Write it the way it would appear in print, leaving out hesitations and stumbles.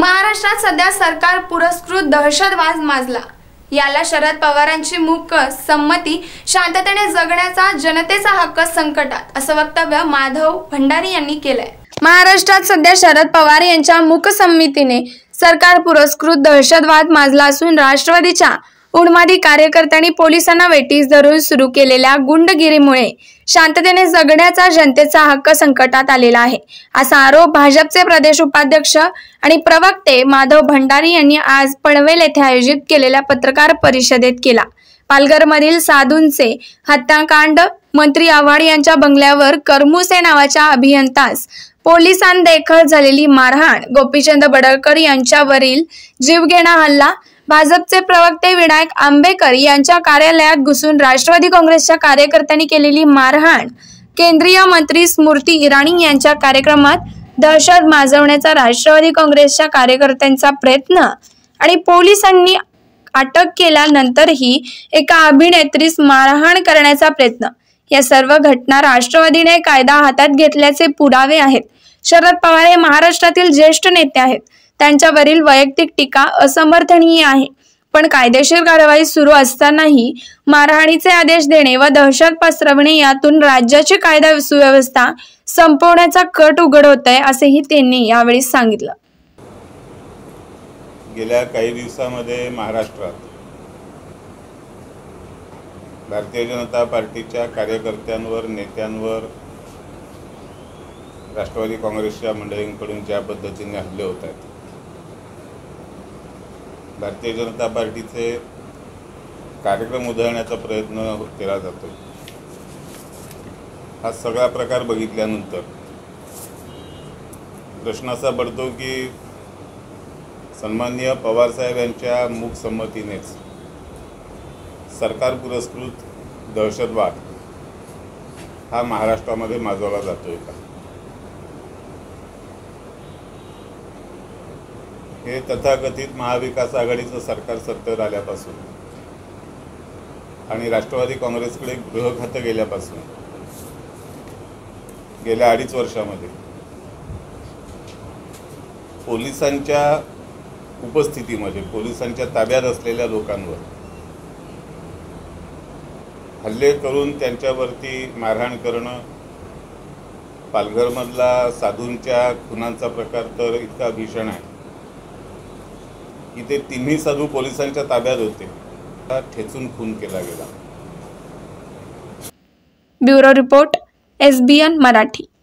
महाराष्ट्रात सध्या सरकार पुरस्कृत दहशतवाद माजला। याला शरद पवारांची मूक संमती, शांततेने जगण्याचा जनतेचा हक्क संकटात, असं वक्तव्य माधव भंडारी यांनी केलंय। महाराष्ट्रात सध्या शरद पवार यांच्या मूक संमतीने सरकार पुरस्कृत दहशतवाद माजला असून राष्ट्रवादीच्या उन्मादी कार्यकर्त्यांनी पोलिसांना वेठीस धरून सुरू केलेल्या गुंडगिरीमुळे शांततेने जगण्याचा जनतेचा हक्क संकटात आलेला आहे, असा आरोप भाजपचे प्रदेश उपाध्यक्ष आणि प्रवक्ते माधव भंडारी यांनी आज पनवेल येथे आयोजित केलेल्या पत्रकार परिषदेत केला। पालघरमधील साधूंचे हत्याकांड, मंत्री आव्हाड यांच्या बंगल्यावर करमुसे नावाच्या अभियंतास पोलिसांदेखत झालेली मारहाण, गोपीचंद बडळकर यांच्यावरील जीवघेणा हल्ला, भाजपचे प्रवक्ते विनायक आंबेकर यांच्या कार्यालयात घुसून राष्ट्रवादी काँग्रेसच्या कार्यकर्त्यांनी केलेली मारहाण, केंद्रीय मंत्री स्मृती इराणी यांच्या कार्यक्रमात दहशत माजवण्याचा राष्ट्रवादी काँग्रेसच्या कार्यकर्त्यांचा प्रयत्न आणि पोलिसांनी अटक केल्यानंतरही एका अभिनेत्रीस मारहाण करण्याचा प्रयत्न, या सर्व घटना राष्ट्रवादीने कायदा हातात घेतल्याचे पुरावे आहेत। शरद पवार हे महाराष्ट्रातील ज्येष्ठ नेते आहेत। त्यांच्यावरील वैयक्तिक टीका असमर्थनीय आहे, पण कायदेशीर कारवाई सुरू असतानाही मारहाणीचे आदेश देणे व दहशत पसरवणे यातून राज्याची कायदा सुव्यवस्था संपवण्याचा कट उघड होत आहे, असेही त्यांनी यावेळी सांगितलं। गेल्या काही दिवसांमध्ये महाराष्ट्रात भारतीय जनता पार्टीच्या कार्यकर्त्यांवर, नेत्यांवर राष्ट्रवादी काँग्रेसच्या मंडळींकडून ज्या पद्धतीने हल्ले होत आहेत, भारतीय जनता पार्टीचे कार्यक्रम उधळण्याचा प्रयत्न केला जातो। हा सगळा प्रकार बघितल्यानंतर प्रश्न असा पडतो की सन्माननीय पवार साहेब यांच्या मूक संमतीनेच सरकार पुरस्कृत दहशतवाद हा महाराष्ट्रामध्ये माजवला जातोय का? हे तथाकथित महाविकास आघाडीचं सरकार सत्तेवर आल्यापासून आणि राष्ट्रवादी काँग्रेसकडे गृह खातं गेल्यापासून गेल्या 2.5 वर्षामध्ये पोलिसांच्या उपस्थितीमध्ये, पोलिसांच्या ताब्यात असलेल्या लोकांवर हल्ले करून त्यांच्यावरती मारहाण करणं, पालघरमधला साधूंच्या खुनांचा प्रकार तर इतका भीषण आहे की ते 3 साधू पोलिसांच्या ताब्यात होते, ठेचून खून केला गेला। Bureau report, SBN Marathi.